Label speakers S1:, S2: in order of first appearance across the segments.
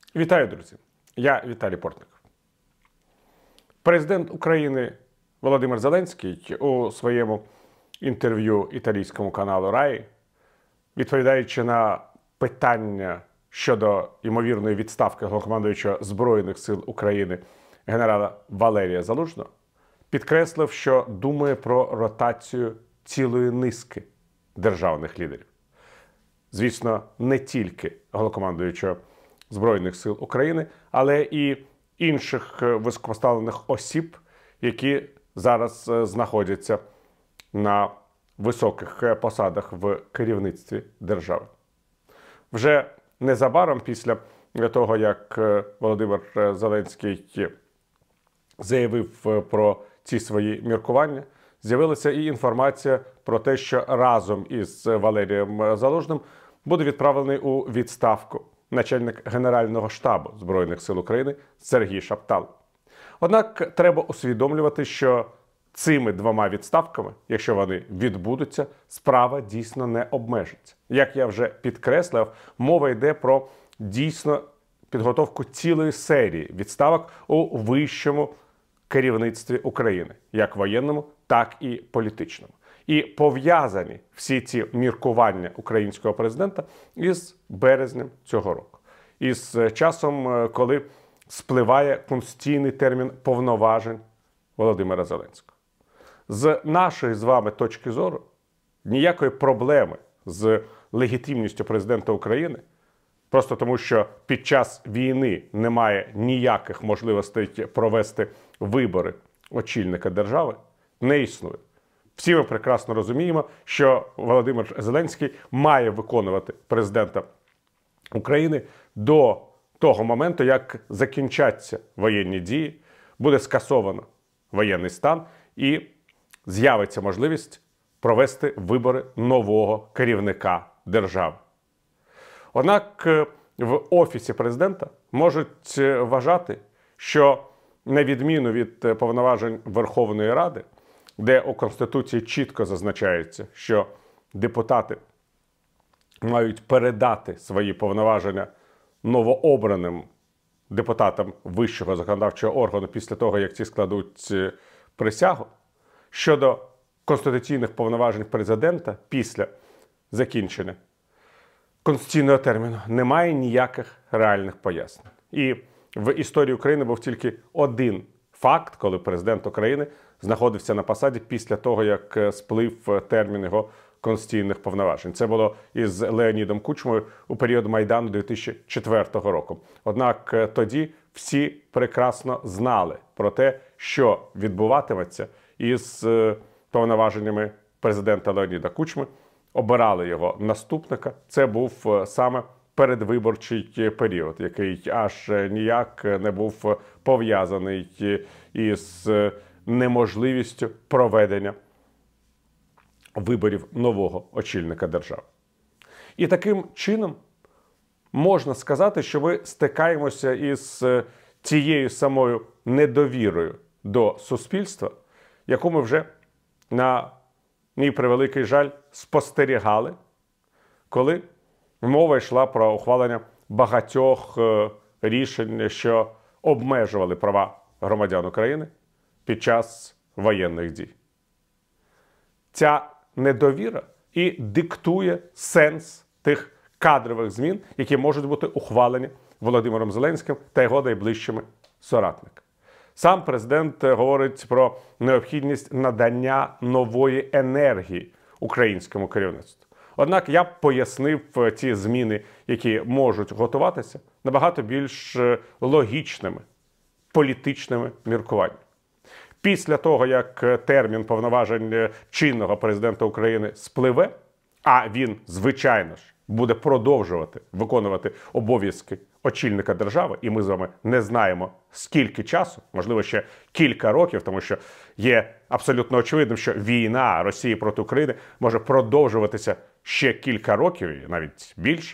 S1: Вітаю, друзі! Я Віталій Портник. Президент України Володимир Зеленський у своєму інтерв'ю італійському каналу Rai, відповідаючи на питання щодо ймовірної відставки головнокомандуючого Збройних сил України генерала Валерія Залужного, підкреслив, що думає про ротацію цілої низки державних лідерів. Звісно, не тільки головнокомандуючого Збройних сил України, але і інших високопоставлених осіб, які зараз знаходяться на високих посадах в керівництві держави. Вже незабаром після того, як Володимир Зеленський заявив про ці свої міркування, з'явилася і інформація про те, що разом із Валерієм Залужним буде відправлений у відставку начальник Генерального штабу Збройних сил України Сергій Шаптал. Однак треба усвідомлювати, що цими двома відставками, якщо вони відбудуться, справа дійсно не обмежиться. Як я вже підкреслив, мова йде про дійсно підготовку цілої серії відставок у вищому керівництві України, як воєнному, так і політичному. І пов'язані всі ці міркування українського президента із березнем цього року. Із часом, коли спливає конституційний термін повноважень Володимира Зеленського. З нашої з вами точки зору, ніякої проблеми з легітимністю президента України, просто тому що під час війни немає ніяких можливостей провести вибори очільника держави, не існує. Всі ми прекрасно розуміємо, що Володимир Зеленський має виконувати президента України до того моменту, як закінчаться воєнні дії, буде скасовано воєнний стан і з'явиться можливість провести вибори нового керівника держави. Однак в Офісі президента можуть вважати, що на відміну від повноважень Верховної Ради, де у Конституції чітко зазначається, що депутати мають передати свої повноваження новообраним депутатам вищого законодавчого органу після того, як ці складуть присягу, щодо конституційних повноважень президента після закінчення конституційного терміну немає ніяких реальних пояснень. І в історії України був тільки один факт, коли президент України знаходився на посаді після того, як сплив термін його конституційних повноважень. Це було із Леонідом Кучмою у період Майдану 2004 року. Однак тоді всі прекрасно знали про те, що відбуватиметься із повноваженнями президента Леоніда Кучми, обирали його наступника. Це був саме передвиборчий період, який аж ніяк не був пов'язаний із неможливістю проведення виборів нового очільника держави. І таким чином можна сказати, що ми стикаємося із тією самою недовірою до суспільства, яку ми вже, на мій превеликий жаль, спостерігали, коли мова йшла про ухвалення багатьох рішень, що обмежували права громадян України під час воєнних дій. Ця недовіра і диктує сенс тих кадрових змін, які можуть бути ухвалені Володимиром Зеленським та його найближчими соратниками. Сам президент говорить про необхідність надання нової енергії українському керівництву. Однак я б пояснив ці зміни, які можуть готуватися, набагато більш логічними, політичними міркуваннями. Після того, як термін повноважень чинного президента України спливе, а він, звичайно ж, буде продовжувати виконувати обов'язки очільника держави, і ми з вами не знаємо, скільки часу, можливо, ще кілька років, тому що є абсолютно очевидним, що війна Росії проти України може продовжуватися ще кілька років, і навіть більше.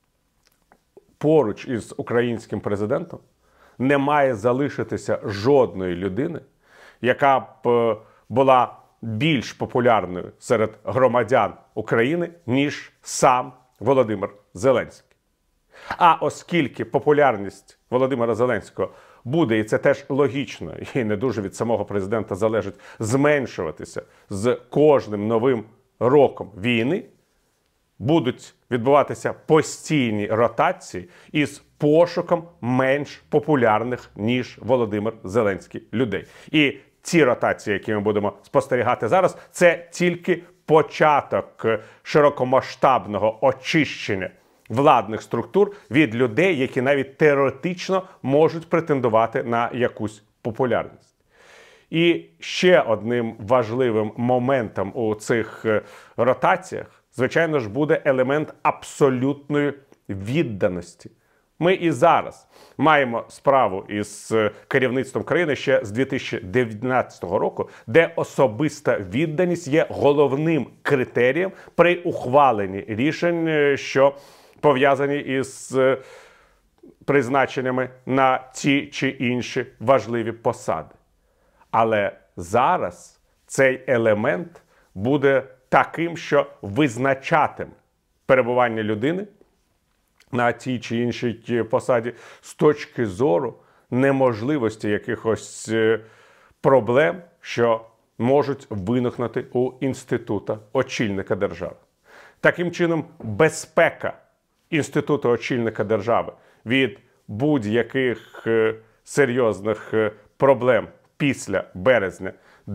S1: Поруч із українським президентом не має залишитися жодної людини, яка б була більш популярною серед громадян України, ніж сам Володимир Зеленський. А оскільки популярність Володимира Зеленського буде, і це теж логічно, і не дуже від самого президента залежить, зменшуватися з кожним новим роком війни, будуть відбуватися постійні ротації із пошуком менш популярних, ніж Володимир Зеленський, людей. І ці ротації, які ми будемо спостерігати зараз, це тільки початок широкомасштабного очищення владних структур від людей, які навіть теоретично можуть претендувати на якусь популярність. І ще одним важливим моментом у цих ротаціях, звичайно ж, буде елемент абсолютної відданості. Ми і зараз маємо справу із керівництвом країни ще з 2019 року, де особиста відданість є головним критерієм при ухваленні рішень, що пов'язані із призначеннями на ті чи інші важливі посади. Але зараз цей елемент буде таким, що визначатиме перебування людини на тій чи іншій посаді з точки зору неможливості якихось проблем, що можуть виникнути у інститута очільника держави. Таким чином, безпека інституту очільника держави від будь-яких серйозних проблем після березня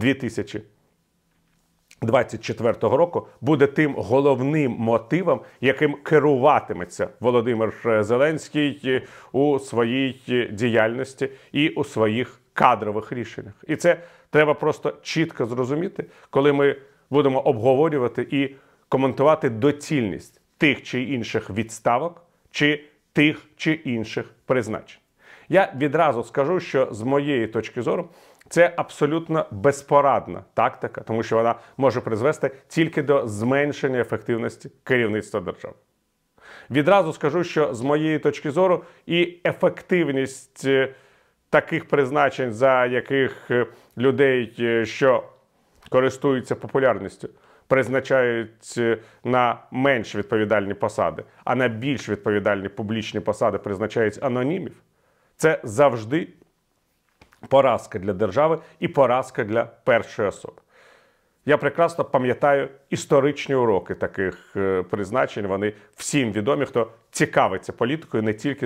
S1: 2024 року буде тим головним мотивом, яким керуватиметься Володимир Зеленський у своїй діяльності і у своїх кадрових рішеннях. І це треба просто чітко зрозуміти, коли ми будемо обговорювати і коментувати доцільність тих чи інших відставок, чи тих чи інших призначень. Я відразу скажу, що з моєї точки зору це абсолютно безпорадна тактика, тому що вона може призвести тільки до зменшення ефективності керівництва держави. Відразу скажу, що з моєї точки зору і ефективність таких призначень, за яких людей, що користуються популярністю, призначають на менш відповідальні посади, а на більш відповідальні публічні посади призначають анонімів, це завжди поразка для держави і поразка для першої особи. Я прекрасно пам'ятаю історичні уроки таких призначень. Вони всім відомі, хто цікавиться політикою не тільки з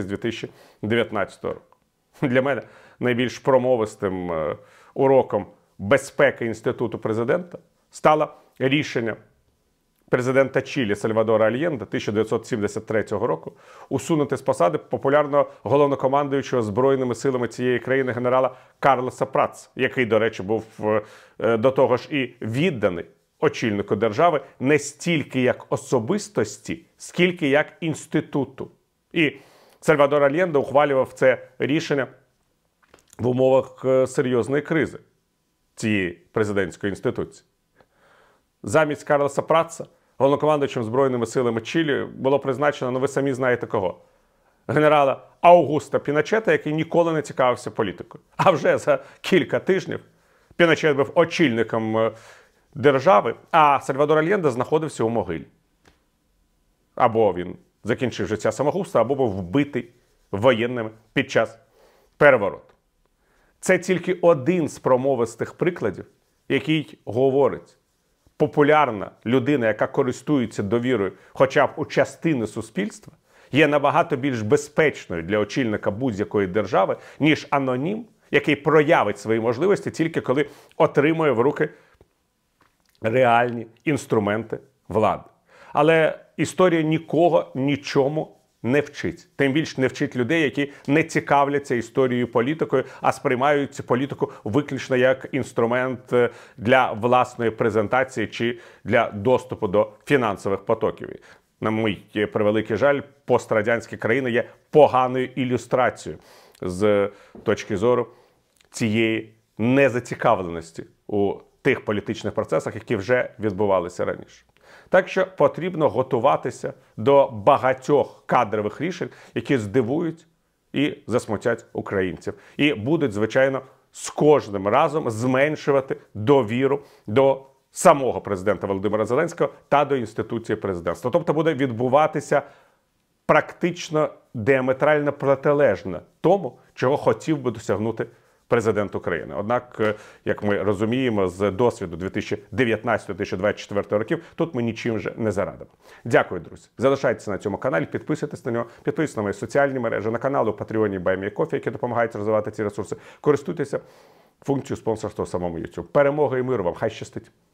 S1: 2019 року. Для мене найбільш промовистим уроком безпеки інституту президента стало рішення президента Чилі Сальвадора Альєнде 1973 року усунути з посади популярного головнокомандуючого Збройними силами цієї країни генерала Карлоса Пратца, який, до речі, був до того ж і відданий очільнику держави не стільки як особистості, скільки як інституту. І Сальвадор Альєнде ухвалював це рішення в умовах серйозної кризи цієї президентської інституції. Замість Карлоса Пратца головнокомандуючим Збройними силами Чилі було призначено, ну ви самі знаєте кого, генерала Аугусто Піночета, який ніколи не цікавився політикою. А вже за кілька тижнів Піночет був очільником держави, а Сальвадор Альєнде знаходився у могилі. Або він закінчив життя самогубства, або був вбитий воєнними під час перевороту. Це тільки один з промовистих прикладів, який говорить: популярна людина, яка користується довірою хоча б у частини суспільства, є набагато більш безпечною для очільника будь-якої держави, ніж анонім, який проявить свої можливості тільки коли отримує в руки реальні інструменти влади. Але історія нікого нічому не вчить. Тим більше не вчить людей, які не цікавляться історією політикою, а сприймають цю політику виключно як інструмент для власної презентації чи для доступу до фінансових потоків. На мій превеликий жаль, пострадянські країни є поганою ілюстрацією з точки зору цієї незацікавленості у тих політичних процесах, які вже відбувалися раніше. Так що потрібно готуватися до багатьох кадрових рішень, які здивують і засмутять українців. І будуть, звичайно, з кожним разом зменшувати довіру до самого президента Володимира Зеленського та до інституції президентства. Тобто буде відбуватися практично діаметрально протилежне тому, чого хотів би досягнути президент України. Однак, як ми розуміємо, з досвіду 2019-2024 років, тут ми нічим вже не зарадимо. Дякую, друзі. Залишайтеся на цьому каналі, підписуйтесь на нього, підписуйтесь на мої соціальні мережі, на канал у Patreon BuyMeACoffee, які допомагають розвивати ці ресурси. Користуйтеся функцією спонсорства в самому YouTube. Перемоги і миру вам! Хай щастить!